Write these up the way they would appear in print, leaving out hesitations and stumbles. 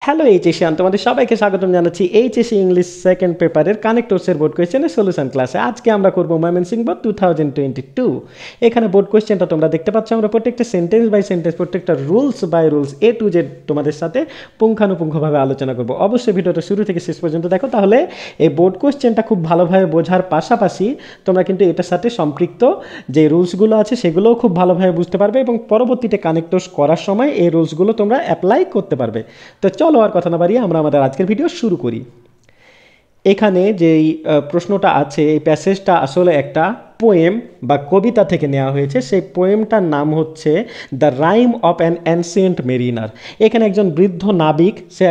Hello এইচএসিয়ান, তোমাদের সবাইকে স্বাগতম জানাচ্ছি এইচএসসি ইংলিশ সেকেন্ড পেপারের কানেক্টরসের বোর্ড কোয়েশ্চেনের সলিউশন ক্লাসে। আজকে আমরা করব ময়মনসিংহ বোর্ড 2022। এখানে বোর্ড কোয়েশ্চেনটা তোমরা দেখতে পাচ্ছ। আমরা প্রত্যেকটা সেন্টেন্স বাই সেন্টেন্স, প্রত্যেকটা rules by rules A to Z তোমাদের সাথে পুঙ্খানুপুঙ্খভাবে আলোচনা করব। অবশ্যই ভিডিওটা শুরু থেকে শেষ পর্যন্ত দেখো, তাহলে এই বোর্ড কোয়েশ্চেনটা খুব ভালোভাবে বোঝার পাশাপাশি তোমরা কিন্তু এটার সাথে সম্পৃক্ত যে রুলসগুলো আছে সেগুলোও খুব ভালোভাবে বুঝতে পারবে এবং পরবর্তীতে কানেক্টরস করার সময় এই রুলসগুলো তোমরা অ্যাপ্লাই করতে পারবে। তো চলো আর কথা না বাড়িয়ে আমরা আমাদের আজকের ভিডিও শুরু করি। এখানে যেই প্রশ্নটা আছে, এই প্যাসেজটা আসলে একটা পোয়েম বা কবিতা থেকে নেওয়া হয়েছে। সেই পোয়েমটার নাম হচ্ছে the rime of an ancient mariner. এখানে একজন বৃদ্ধ নাবিক, সে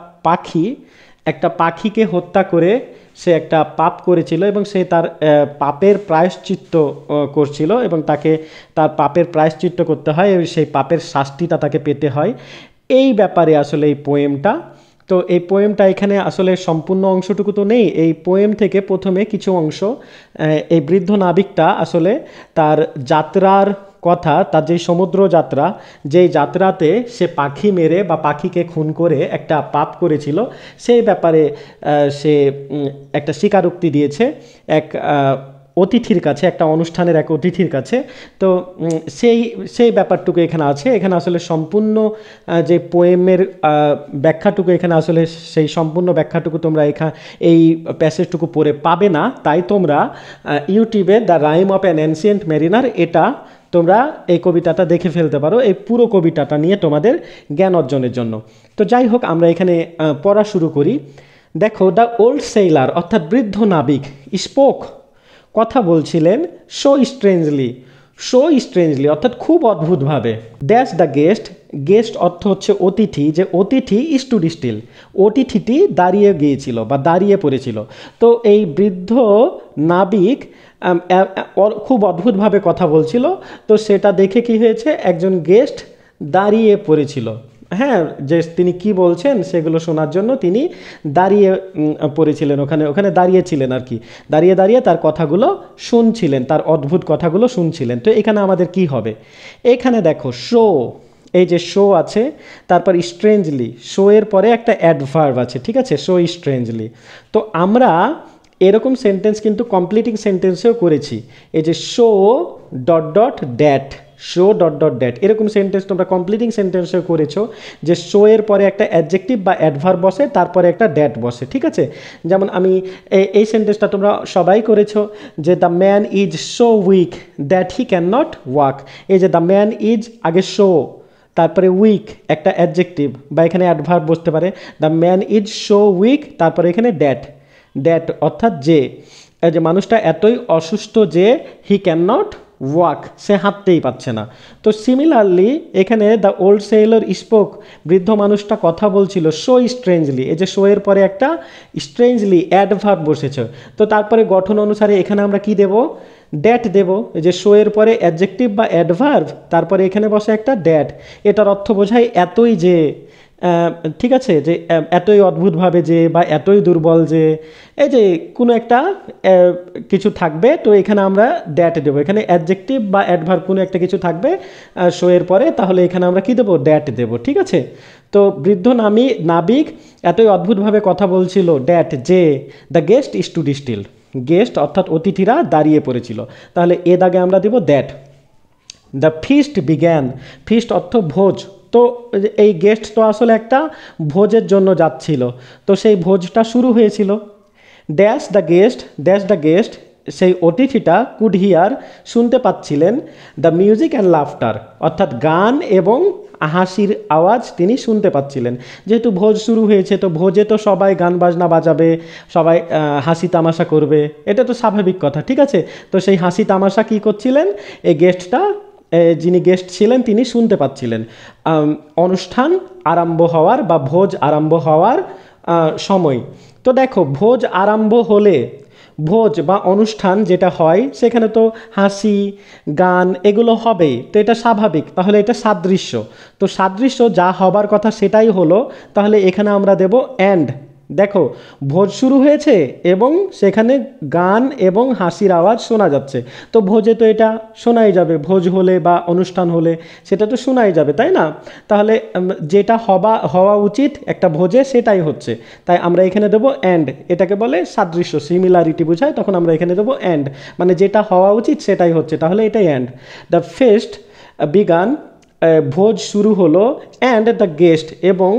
একটা পাখিকে হত্যা করে সে একটা পাপ করেছিল এবং সে তার পাপের প্রায়শ্চিত্ত করছিল এবং তাকে তার পাপের প্রায়শ্চিত্ত করতে হয় এবং সেই পাপের শাস্তিটা তাকে পেতে হয়। এই ব্যাপারে আসলে এই পোয়েমটা। তো এই পোয়েমটা এখানে আসলে সম্পূর্ণ অংশটুকু তো নেই। এই পোয়েম থেকে প্রথমে কিছু অংশ, এই বৃদ্ধ নাবিকটা আসলে তার যাত্রার কথা, তার যে সমুদ্র যাত্রা, যেই যাত্রাতে সে পাখি মেরে বা পাখিকে খুন করে একটা পাপ করেছিল, সেই ব্যাপারে সে একটা স্বীকারোক্তি দিয়েছে এক অতিথির কাছে, একটা অনুষ্ঠানের এক অতিথির কাছে। তো সেই ব্যাপারটুকু এখানে আছে। এখানে আসলে সম্পূর্ণ যে পোয়েমের ব্যাখ্যাটুকু এখানে আসলে সেই সম্পূর্ণ ব্যাখ্যাটুকু তোমরা এই প্যাসেজটুকু পড়ে পাবে না। তাই তোমরা ইউটিউবে the rime of an ancient mariner, এটা তোমরা এই কবিতাটা দেখে ফেলতে পারো, এই পুরো কবিতাটা নিয়ে তোমাদের জ্ঞান অর্জনের জন্য। তো যাই হোক, আমরা এখানে পড়া শুরু করি। দেখো, দ্য ওল্ড সেইলার অর্থাৎ বৃদ্ধ নাবিক স্পোক কথা বলছিলেন সো স্ট্রেঞ্জলি অর্থাৎ খুব অদ্ভুতভাবে। দ্যাশ দ্য গেস্ট, গেস্ট অর্থ হচ্ছে অতিথি, যে অতিথি স্টুড স্টিল, অতিথিটি দাঁড়িয়ে গিয়েছিল বা দাঁড়িয়ে পড়েছিল। তো এই বৃদ্ধ নাবিক খুব অদ্ভুতভাবে কথা বলছিল। তো সেটা দেখে কি হয়েছে, একজন গেস্ট দাঁড়িয়ে পড়েছিল। হ্যাঁ, যে তিনি কি বলছেন সেগুলো শোনার জন্য তিনি দাঁড়িয়ে পড়েছিলেন, ওখানে দাঁড়িয়েছিলেন আর কি, দাঁড়িয়ে তার কথাগুলো শুনছিলেন, তার অদ্ভুত কথাগুলো শুনছিলেন। তো এখানে আমাদের কি হবে, এখানে দেখো শো, এই যে শো আছে, তারপর স্ট্রেঞ্জলি, শো এর পরে একটা অ্যাডভার্ব আছে, ঠিক আছে, শো স্ট্রেঞ্জলি। তো আমরা এরকম সেন্টেন্স কিন্তু কমপ্লিটিং সেন্টেন্সেও করেছি। এই যে so dot dot that, so dot dot that, এরকম সেন্টেন্স তোমরা কমপ্লিটিং সেন্টেন্সেও করেছো, যে শো এর পরে একটা অ্যাডজেক্টিভ বা অ্যাডভার্ব বসে, তারপরে একটা ড্যাট বসে, ঠিক আছে। যেমন আমি এই সেন্টেন্সটা তোমরা সবাই করেছো, যে the man is so weak that he can not walk. এই যে দ্য ম্যান ইজ, আগে শো, তারপরে উইক একটা অ্যাডজেক্টিভ বা এখানে অ্যাডভার্ব বসতে পারে। The man is so weak, তারপরে এখানে ড্যাট অর্থাৎ যে মানুষটা এতই অসুস্থ যে হি ক্যান নট ওয়াক, সে হাঁটতেই পারছে না। তো সিমিলারলি এখানে দ্য ওল্ড সেইলর স্পোক, বৃদ্ধ মানুষটা কথা বলছিল সো স্ট্রেঞ্জলি, এই যে শো এর পরে একটা স্ট্রেঞ্জলি অ্যাডভার্ব বসেছে। তো তারপরে গঠন অনুসারে এখানে আমরা কি দেব, ড্যাট দেব। এই যে শো এর পরে অ্যাডজেক্টিভ বা অ্যাডভার্ব, তারপরে এখানে বসে একটা ড্যাট। এটার অর্থ বোঝায় এতই যে, ঠিক আছে, যে এতই অদ্ভুতভাবে যে, বা এতই দুর্বল যে, এই যে কোনো একটা কিছু থাকবে। তো এখানে আমরা ড্যাট দেবো, এখানে অ্যাডজেক্টিভ বা অ্যাডভার্ব কোনো একটা কিছু থাকবে শো এর পরে, তাহলে এখানে আমরা কি দেবো, ড্যাট দেবো, ঠিক আছে। তো বৃদ্ধ নাবিক এতই অদ্ভুতভাবে কথা বলছিল, ড্যাট যে, the guest stood still, guest অর্থাৎ অতিথিরা দাঁড়িয়ে পড়েছিল, তাহলে এ দাগে আমরা দেবো that. The feast began, feast অর্থ ভোজ। তো এই গেস্ট তো আসলে একটা ভোজের জন্য যাচ্ছিল, তো সেই ভোজটা শুরু হয়েছিল। ড্যাশ দ্য গেস্ট, সেই অতিথিটা কুড হিয়ার, শুনতে পাচ্ছিলেন, দ্য মিউজিক অ্যান্ড লাফটার অর্থাৎ গান এবং হাসির আওয়াজ তিনি শুনতে পাচ্ছিলেন। যেহেতু ভোজ শুরু হয়েছে, তো ভোজে তো সবাই গান বাজনা বাজাবে, সবাই হাসি তামাশা করবে, এটা তো স্বাভাবিক কথা, ঠিক আছে। তো সেই হাসি তামাশা কী করছিলেন, এই গেস্টটা, যিনি গেস্ট ছিলেন তিনি শুনতে পাচ্ছিলেন। অনুষ্ঠান আরম্ভ হওয়ার বা ভোজ আরম্ভ হওয়ার সময়। তো দেখো, ভোজ আরম্ভ হলে, ভোজ বা অনুষ্ঠান যেটা হয় সেখানে তো হাসি গান এগুলো হবেই, তো এটা স্বাভাবিক, তাহলে এটা সাদৃশ্য। তো সাদৃশ্য যা হবার কথা সেটাই হলো, তাহলে এখানে আমরা দেব অ্যান্ড, দেখো ভোজ শুরু হয়েছে এবং সেখানে গান এবং হাসির আওয়াজ শোনা যাচ্ছে। তো ভোজে তো এটা শোনাই যাবে, ভোজ হলে বা অনুষ্ঠান হলে সেটা তো শোনাই যাবে, তাই না? তাহলে যেটা হওয়া উচিত একটা ভোজে সেটাই হচ্ছে, তাই আমরা এখানে দেবো অ্যান্ড। এটাকে বলে সাদৃশ্য, সিমিলারিটি বোঝায়, তখন আমরা এখানে দেবো অ্যান্ড, মানে যেটা হওয়া উচিত সেটাই হচ্ছে, তাহলে এটাই অ্যান্ড। দ্য ফেস্ট বিগান, ভোজ শুরু হলো, অ্যান্ড দ্য গেস্ট, এবং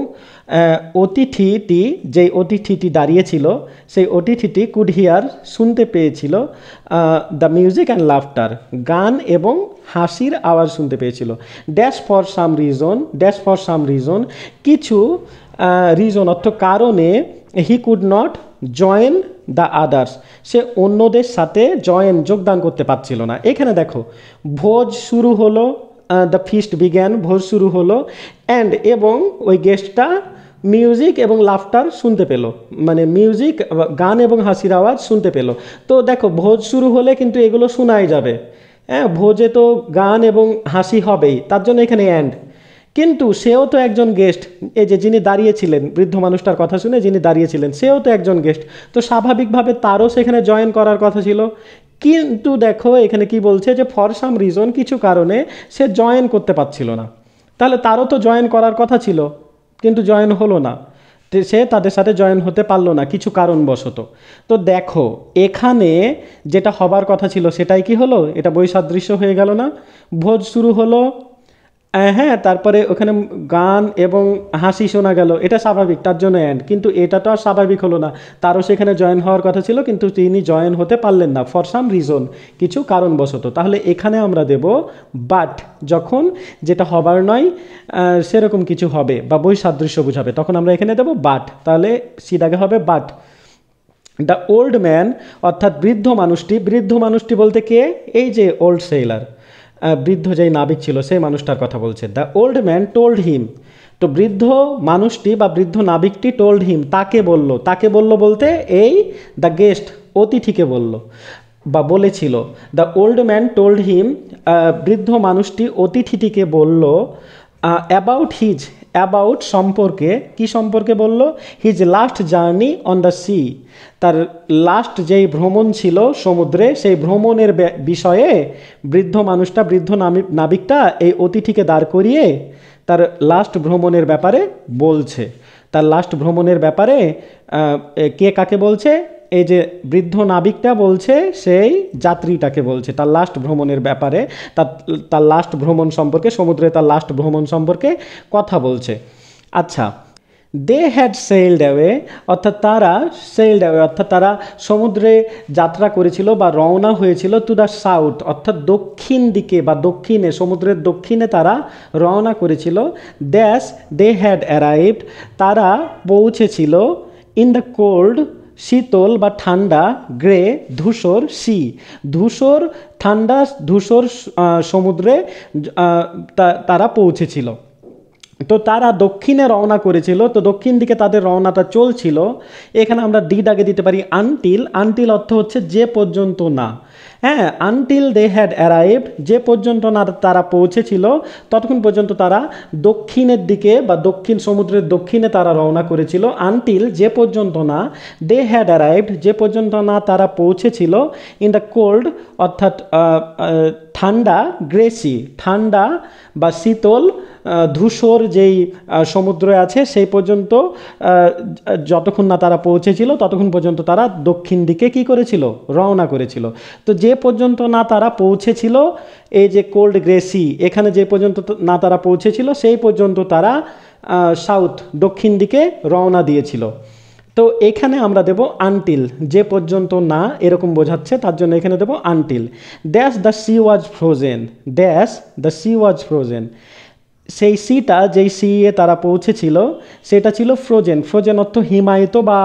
অতিথিটি, যেই অতিথিটি দাঁড়িয়েছিল সেই অতিথিটি কুড হিয়ার, শুনতে পেয়েছিল, দ্য মিউজিক অ্যান্ড লাফটার, গান এবং হাসির আওয়াজ শুনতে পেয়েছিল। Dash for some reason, dash for some reason, কিছু রিজন অর্থ কারণে, he could not join the others, সে অন্যদের সাথে যোগদান করতে পারছিল না। এখানে দেখো ভোজ শুরু হলো, দ্য ফিস্ট বিগ্যান, ভোজ শুরু হলো, অ্যান্ড এবং ওই গেস্টটা মিউজিক এবং লাফটার শুনতে পেল, মানে মিউজিক, গান এবং হাসির আওয়াজ শুনতে পেল। তো দেখো ভোজ শুরু হলে কিন্তু এগুলো শোনাই যাবে, হ্যাঁ, ভোজে তো গান এবং হাসি হবেই, তার জন্য এখানে অ্যান্ড। কিন্তু সেও তো একজন গেস্ট, এই যে যিনি দাঁড়িয়েছিলেন, বৃদ্ধ মানুষটার কথা শুনে যিনি দাঁড়িয়েছিলেন সেও তো একজন গেস্ট, তো স্বাভাবিকভাবে তারও সেখানে জয়েন করার কথা ছিল। কিন্তু দেখো এখানে কি বলছে যে ফর সাম রিজন, কিছু কারণে সে জয়েন করতে পারছিল না, তাহলে তারও তো জয়েন করার কথা ছিল কিন্তু জয়েন হলো না, সে তাদের সাথে জয়েন হতে পারলো না কিছু কারণবশত। তো দেখো এখানে যেটা হবার কথা ছিল সেটাই কি হলো, এটা বৈসাদৃশ্য হয়ে গেল না? ভোজ শুরু হলো, হ্যাঁ, তারপরে ওখানে গান এবং হাসি শোনা গেল, এটা স্বাভাবিক, তার জন্য অ্যান্ড। কিন্তু এটা তো আর স্বাভাবিক হলো না, তারও সেখানে জয়েন হওয়ার কথা ছিল কিন্তু তিনি জয়েন হতে পারলেন না ফর সাম রিজন, কিছু কারণবশত। তাহলে এখানে আমরা দেব বাট, যখন যেটা হবার নয় সেরকম কিছু হবে বা বৈসাদৃশ্য বোঝাবে, তখন আমরা এখানে দেব বাট, তাহলে সিটাকে হবে বাট। দ্য ওল্ড ম্যান, অর্থাৎ বৃদ্ধ মানুষটি, বৃদ্ধ মানুষটি বলতে কে? এই যে ওল্ড সেইলার, বৃদ্ধ যেই নাবিক ছিল সেই মানুষটার কথা বলছে। The old man told him, তো বৃদ্ধ মানুষটি বা বৃদ্ধ নাবিকটি টোল্ড হিম, তাকে বলল, তাকে বলল বলতে এই দ্য গেস্ট, অতিথিকে বলল বা বলেছিল। The old man told him, বৃদ্ধ মানুষটি অতিথিটিকে বলল, অ্যাবাউট হিজ, অ্যাবাউট সম্পর্কে, কি সম্পর্কে বলল? His last journey on the sea, তার লাস্ট যেই ভ্রমণ ছিল সমুদ্রে সেই ভ্রমণের বিষয়ে বৃদ্ধ মানুষটা, বৃদ্ধ নাবিকটা এই অতিথিকে দাঁড় করিয়ে তার লাস্ট ভ্রমণের ব্যাপারে বলছে। তার লাস্ট ভ্রমণের ব্যাপারে কে কাকে বলছে? এই যে বৃদ্ধ নাবিকটা বলছে সেই যাত্রীটাকে বলছে তার লাস্ট ভ্রমণের ব্যাপারে, তার লাস্ট ভ্রমণ সম্পর্কে, সমুদ্রে তার লাস্ট ভ্রমণ সম্পর্কে কথা বলছে। আচ্ছা, দে হ্যাড সেইলড অ্যাওয়ে, অর্থাৎ তারা সেইলড অ্যাওয়ে, অর্থাৎ তারা সমুদ্রে যাত্রা করেছিল বা রওনা হয়েছিল টু দ্য সাউথ, অর্থাৎ দক্ষিণ দিকে বা দক্ষিণে, সমুদ্রের দক্ষিণে তারা রওনা করেছিল। ড্যাশ দে হ্যাড অ্যারাইভড, তারা পৌঁছেছিল, ইন দ্য কোল্ড, শীতল বা ঠান্ডা, গ্রে ধূসর, সি ধূসর, ঠান্ডা ধূসর সমুদ্রে তারা পৌঁছেছিল। তো তারা দক্ষিণে রওনা করেছিল, তো দক্ষিণ দিকে তাদের রওনাটা চলছিল। এখানে আমরা ডিড আগে দিতে পারি আনটিল, আনটিল অর্থ হচ্ছে যে পর্যন্ত না, হ্যাঁ, আনটিল দে হ্যাড অ্যারাইভড, যে পর্যন্ত না তারা পৌঁছেছিল ততক্ষণ পর্যন্ত তারা দক্ষিণের দিকে বা দক্ষিণ সমুদ্রের দক্ষিণে তারা রওনা করেছিল। আনটিল যে পর্যন্ত না, দে হ্যাড অ্যারাইভড যে পর্যন্ত না তারা পৌঁছেছিল, ইন দ্য কোল্ড অর্থাৎ ঠান্ডা, গ্রেসি ঠান্ডা বা শীতল ধূসর যেই সমুদ্র আছে সেই পর্যন্ত, যতক্ষণ না তারা পৌঁছেছিল ততক্ষণ পর্যন্ত তারা দক্ষিণ দিকে কি করেছিল? রওনা করেছিল। তো যে পর্যন্ত না তারা পৌঁছেছিল, এই যে কোল্ড গ্রেসি, এখানে যে পর্যন্ত না তারা পৌঁছেছিল সেই পর্যন্ত তারা সাউথ, দক্ষিণ দিকে রওনা দিয়েছিল। তো এখানে আমরা দেব আনটিল, যে পর্যন্ত না এরকম বোঝাচ্ছে তার জন্য এখানে দেব until. Dash the sea was frozen, dash the sea was frozen, সেই সিটা যেই সি এ তারা পৌঁছেছিল সেটা ছিল ফ্রোজেন। ফ্রোজেন অর্থ হিমায়িত বা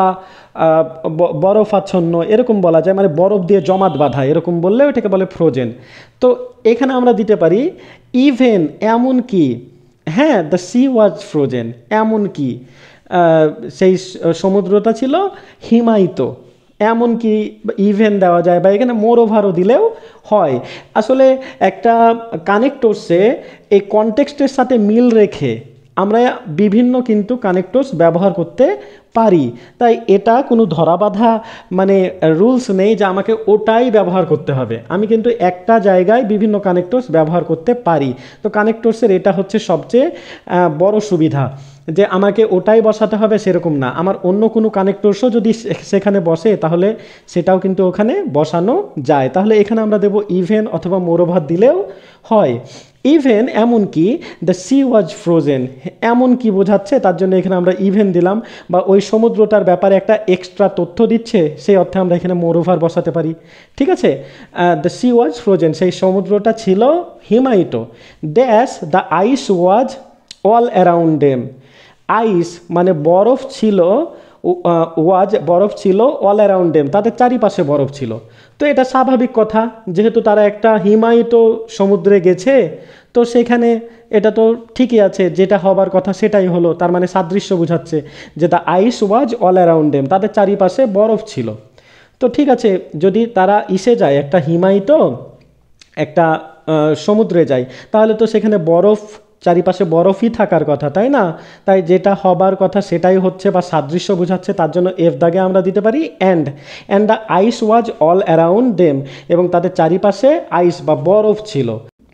বরফাচ্ছন্ন এরকম বলা যায়, মানে বরফ দিয়ে জমাট বাঁধা, এরকম বললে ওটাকে বলে ফ্রোজেন। তো এখানে আমরা দিতে পারি ইভেন, এমন কি, হ্যাঁ, দ্য সি ওয়াজ ফ্রোজেন, এমন কি সেই সমুদ্রটা ছিল হিমায়িত, এমন কি ইভেন দেওয়া যায় বা এখানে মোর ওভারও দিলেও হয়। আসলে একটা কানেক্টরসে এই কনটেক্সটের সাথে মিল রেখে আমরা বিভিন্ন কিন্তু কানেক্টরস ব্যবহার করতে পারি। তাই এটা কোনো ধরাবাঁধা মানে রুলস নেই যে আমাকে ওটাই ব্যবহার করতে হবে। আমি কিন্তু একটা জায়গায় বিভিন্ন কানেক্টরস ব্যবহার করতে পারি। তো কানেক্টরসের এটা হচ্ছে সবচেয়ে বড় সুবিধা, যে আমাকে ওটাই বসাতে হবে সেরকম না। আমার অন্য কোনো কানেক্টরসও যদি সেখানে বসে তাহলে সেটাও কিন্তু ওখানে বসানো যায়। তাহলে এখানে আমরা দেব ইভেন অথবা মোরওভার দিলেও হয়। ইভেন এমনকি দ্য সি ওয়াজ ফ্রোজেন, এমন কি বোঝাচ্ছে তার জন্য এখানে আমরা ইভেন দিলাম, বা ওই সমুদ্রটার ব্যাপারে একটা এক্সট্রা তথ্য দিচ্ছে সেই অর্থে আমরা এখানে মোরওভার বসাতে পারি। ঠিক আছে, দ্য সি ওয়াজ ফ্রোজেন, সেই সমুদ্রটা ছিল হিমায়িত। Dash the ice was all around them, ice মানে বরফ ছিল, ওয়াজ বরফ ছিল, অল অ্যারাউন্ড দেম তাদের চারিপাশে বরফ ছিল। তো এটা স্বাভাবিক কথা, যেহেতু তারা একটা হিমায়িত সমুদ্রে গেছে তো সেখানে এটা তো ঠিকই আছে, যেটা হবার কথা সেটাই হলো, তার মানে সাদৃশ্য বোঝাচ্ছে যে the ice was all around them, তাদের চারিপাশে বরফ ছিল। তো ঠিক আছে, যদি তারা ইসে যায় একটা হিমায়িত একটা সমুদ্রে যায় তাহলে তো সেখানে বরফ, চারিপাশে বরফই থাকার কথা, তাই না? তাই যেটা হবার কথা সেটাই হচ্ছে বা সাদৃশ্য বোঝাচ্ছে, তার জন্য এফ দাগে আমরা দিতে পারি and the ice was all around them, এবং তাদের চারিপাশে আইস বা বরফ ছিল।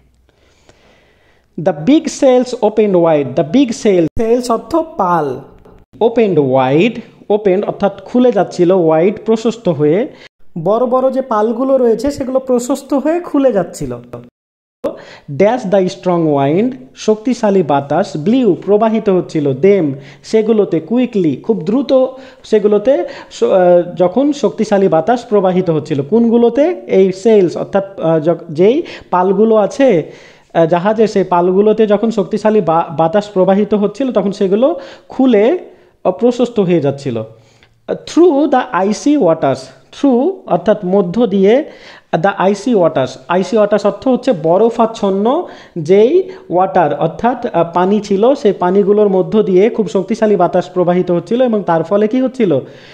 The big sails opened wide, the big sails অর্থ পাল, ওপেন্ড ওয়াইড, ওপেন্ড অর্থাৎ খুলে যাচ্ছিল, ওয়াইড প্রশস্ত হয়ে, বড় বড় যে পালগুলো রয়েছে সেগুলো প্রশস্ত হয়ে খুলে যাচ্ছিল। ড্যাশ দ্য স্ট্রং ওয়াইন্ড, শক্তিশালী বাতাস, ব্লিউ প্রবাহিত হচ্ছিল, দেম সেগুলোতে, কুইকলি খুব দ্রুত সেগুলোতে যখন শক্তিশালী বাতাস প্রবাহিত হচ্ছিল। কোনগুলোতে? এই সেলস অর্থাৎ যেই পালগুলো আছে জাহাজে, সেই পালগুলোতে যখন শক্তিশালী বাতাস প্রবাহিত হচ্ছিল তখন সেগুলো খুলে প্রশস্ত হয়ে যাচ্ছিল। Through the icy waters, through অর্থাৎ মধ্য দিয়ে, the icy waters, icy waters অর্থ হচ্ছে বরফাচ্ছন্ন যেই ওয়াটার অর্থাৎ পানি ছিল, সেই পানিগুলোর মধ্য দিয়ে খুব শক্তিশালী বাতাস প্রবাহিত হচ্ছিল এবং তার ফলে কি হচ্ছিল,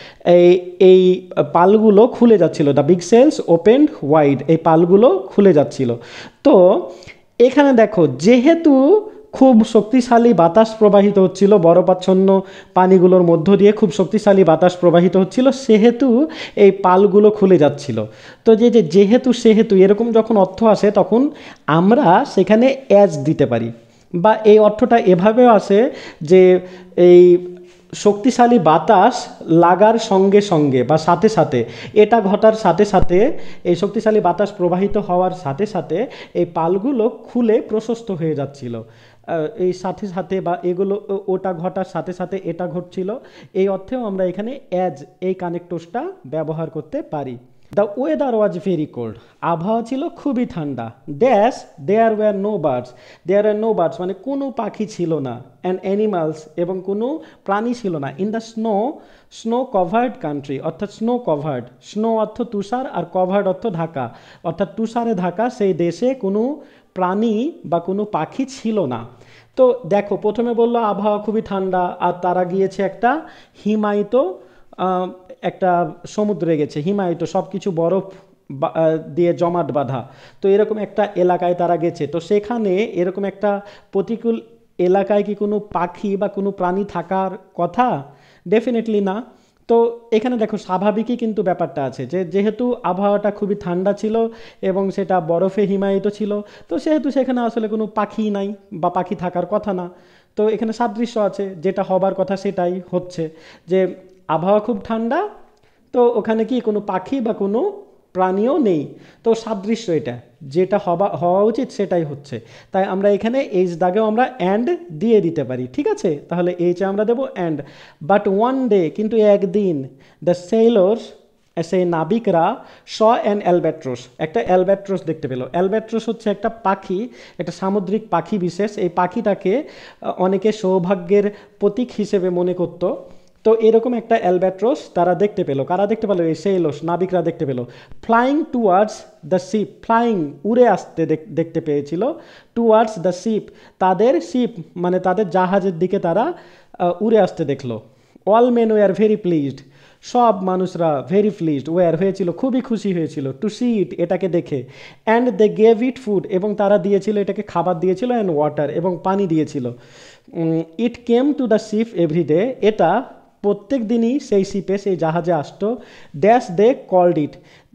এই পালগুলো খুলে যাচ্ছিল। The big sails opened wide, এই পালগুলো খুলে যাচ্ছিল। তো এখানে দেখো, যেহেতু খুব শক্তিশালী বাতাস প্রবাহিত হচ্ছিল, বরফাচ্ছন্ন পানিগুলোর মধ্য দিয়ে খুব শক্তিশালী বাতাস প্রবাহিত হচ্ছিল, সেহেতু এই পালগুলো খুলে যাচ্ছিল। তো যেহেতু সেহেতু এরকম যখন অর্থ আসে তখন আমরা সেখানে অ্যাজ দিতে পারি, বা এই অর্থটা এভাবেও আসে যে এই শক্তিশালী বাতাস লাগার সঙ্গে সঙ্গে বা সাথে সাথে, এটা ঘটার সাথে সাথে, এই শক্তিশালী বাতাস প্রবাহিত হওয়ার সাথে সাথে এই পালগুলো খুলে প্রশস্ত হয়ে যাচ্ছিল, এই সাথে সাথে বা এগুলো ওটা ঘটার সাথে সাথে এটা ঘটছিল, এই অর্থেও আমরা এখানে অ্যাজ এই কানেক্টরসটা ব্যবহার করতে পারি। The weather was very cold, আবহাওয়া ছিল খুবই ঠান্ডা। Dash there were no birds, there were no birds মানে কোনো পাখি ছিল না, অ্যান্ড অ্যানিমালস এবং কোনো প্রাণী ছিল না, in the snow covered country অর্থাৎ স্নো কভার্ড, স্নো অর্থ তুষার আর কভার্ড অর্থ ঢাকা, অর্থাৎ তুষারে ঢাকা সেই দেশে কোনো প্রাণী বা কোনো পাখি ছিল না। তো দেখো, প্রথমে বললো আবহাওয়া খুবই ঠান্ডা, আর তারা গিয়েছে একটা হিমায়িত একটা সমুদ্রে গেছে, হিমায়িত সব কিছু বরফ দিয়ে জমাট বাঁধা, তো এরকম একটা এলাকায় তারা গেছে। তো সেখানে এরকম একটা প্রতিকূল এলাকায় কি কোনো পাখি বা কোনো প্রাণী থাকার কথা? ডেফিনেটলি না। তো এখানে দেখো স্বাভাবিকই কিন্তু ব্যাপারটা আছে, যেহেতু আবহাওয়াটা খুবই ঠান্ডা ছিল এবং সেটা বরফে হিমায়িত ছিল, তো সেহেতু সেখানে আসলে কোনো পাখি নাই বা পাখি থাকার কথা না। তো এখানে সাদৃশ্য আছে, যেটা হবার কথা সেটাই হচ্ছে, যে আবহাওয়া খুব ঠান্ডা, তো ওখানে কি কোনো পাখি বা কোনো প্রাণীও নেই। তো সাদৃশ্য এটা, যেটা হওয়া উচিত সেটাই হচ্ছে। তাই আমরা এখানে এইচ দাগেও আমরা অ্যান্ড দিয়ে দিতে পারি, ঠিক আছে? তাহলে এইচে আমরা দেবো অ্যান্ড। বাট ওয়ান ডে, কিন্তু একদিন, দ্য সেলর্স সেই নাবিকরা শ অ্যান অ্যালব্যাট্রস, একটা অ্যালব্যাট্রস দেখতে পেল। অ্যালব্যাট্রস হচ্ছে একটা পাখি, একটা সামুদ্রিক পাখি বিশেষ। এই পাখিটাকে অনেকে সৌভাগ্যের প্রতীক হিসেবে মনে করত। তো এরকম একটা অ্যালব্যাট্রস তারা দেখতে পেল। কারা দেখতে পেল? এই সেলর্স, নাবিকরা দেখতে পেল। Flying towards the ship, flying উড়ে আসতে দেখতে পেয়েছিল। টুয়ার্ডস দ্য শিপ, তাদের শিপ মানে তাদের জাহাজের দিকে তারা উড়ে আসতে দেখলো। All men were very pleased, সব মানুষরা ভেরি প্লিজড ওয়ার হয়েছিল, খুবই খুশি হয়েছিল, টু সি ইট এটাকে দেখে, and they gave it food এবং তারা দিয়েছিল এটাকে খাবার দিয়েছিল, অ্যান্ড ওয়াটার এবং পানি দিয়েছিল। It came to the ship everyday, এটা প্রত্যেক দিনই সেই শিপে সেই জাহাজে আসতো। ড্যাশ দে কল্ড ইট,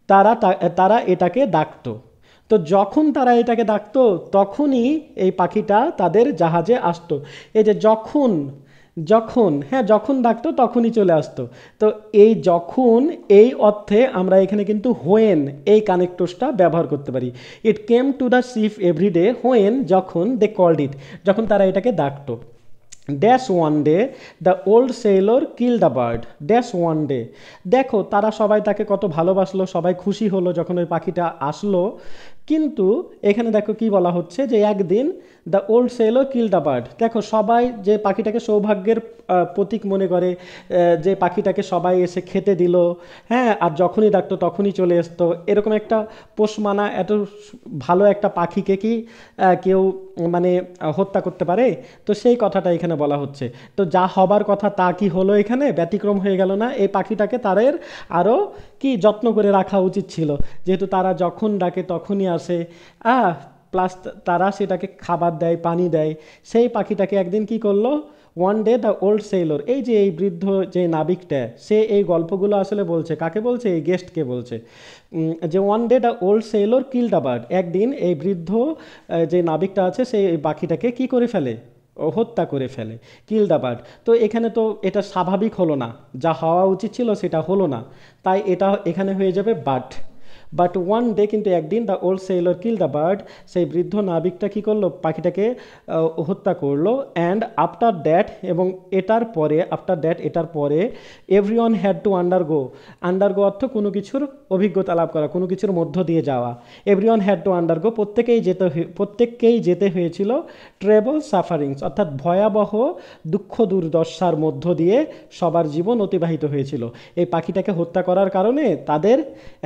তারা এটাকে ডাকতো। তো যখন তারা এটাকে ডাকতো তখনই এই পাখিটা তাদের জাহাজে আসতো। এই যে যখন, যখন, হ্যাঁ যখন ডাকতো তখনই চলে আসতো। তো এই যখন এই অর্থে আমরা এখানে কিন্তু হোয়েন এই কানেক্টরসটা ব্যবহার করতে পারি। It came to the ship everyday when, যখন দে কল্ড ইট, যখন তারা এটাকে ডাকতো। Dash one day the old sailor kill the bird, dash one day, দেখো তারা সবাই তাকে কত ভালোবাসলো, সবাই খুশি হলো যখন ওই পাখিটা আসলো। কিন্তু এখানে দেখো কি বলা হচ্ছে যে একদিন the old sailor kill the bird, দেখো সবাই যে পাখিটাকে সৌভাগ্যের প্রতীক মনে করে, যে পাখিটাকে সবাই এসে খেতে দিল, হ্যাঁ, আর যখনই ডাকতো তখনই চলে আসতো, এরকম একটা পোষ মানা এত ভালো একটা পাখিকে কি কেউ মানে হত্যা করতে পারে? তো সেই কথাটা এখানে বলা হচ্ছে। তো যা হবার কথা তা কি হলো, এখানে ব্যতিক্রম হয়ে গেল না? এই পাখিটাকে তাদের আরও কি যত্ন করে রাখা উচিত ছিল, যেহেতু তারা যখন ডাকে তখনই আসে, প্লাস তারা সেটাকে খাবার দেয়, পানি দেয়। সেই পাখিটাকে একদিন কি করলো, one day the old sailor, এই যে এই বৃদ্ধ যে নাবিকটা, সে এই গল্পগুলো আসলে বলছে কাকে বলছে, এই গেস্টকে বলছে, যে one day the old sailor kill the bird, একদিন এই বৃদ্ধ যে নাবিকটা আছে সেই পাখিটাকে কি করে ফেলে, হত্যা করে ফেলে, কিল দ্য বার্ড। তো এখানে তো এটা স্বাভাবিক হলো না, যা হওয়া উচিত ছিল সেটা হলো না, তাই এটা এখানে হয়ে যাবে বাট ওয়ান ডে, কিন্তু একদিন the old sailor kill the bird, সেই বৃদ্ধ নাবিকটা কী করলো, পাখিটাকে হত্যা করলো। অ্যান্ড আফটার দ্যাট, এবং এটার পরে, আফটার দ্যাট এটার পরে, এভরিওয়ান হ্যাড টু আন্ডারগো অর্থ কোনো কিছুর অভিজ্ঞতা লাভ করা, কোনো কিছুর মধ্য দিয়ে যাওয়া। এভরিওয়ান হ্যাড টু আন্ডারগো, প্রত্যেককেই যেতে হয়েছিল ট্রেবল সাফারিংস, অর্থাৎ ভয়াবহ দুঃখ দুর্দশার মধ্য দিয়ে সবার জীবন অতিবাহিত হয়েছিল। এই পাখিটাকে হত্যা করার কারণে তাদের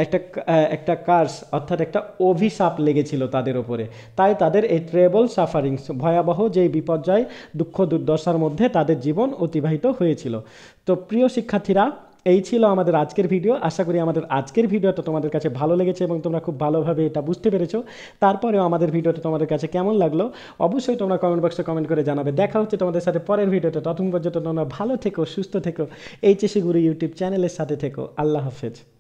একটা কার্স, অর্থাৎ একটা অভিশাপ লেগেছিল তাদের ওপরে, তাই তাদের এই ট্রেবল সাফারিংস, ভয়াবহ যেই বিপর্যয় দুঃখ দুর্দশার মধ্যে তাদের জীবন অতিবাহিত হয়েছিল। তো প্রিয় শিক্ষার্থীরা, এই ছিল আমাদের আজকের ভিডিও। আশা করি আমাদের আজকের ভিডিওটা তোমাদের কাছে ভালো লেগেছে এবং তোমরা খুব ভালোভাবে এটা বুঝতে পেরেছো। তারপরেও আমাদের ভিডিওটা তোমাদের কাছে কেমন লাগলো অবশ্যই তোমরা কমেন্ট বক্সে কমেন্ট করে জানাবে। দেখা হচ্ছে তোমাদের সাথে পরের ভিডিওটা, ততক্ষণ পর্যন্ত তোমরা ভালো থেকো, সুস্থ থেকো, এইচএসসি গুরু ইউটিউব চ্যানেলের সাথে থেকো। আল্লাহ হাফেজ।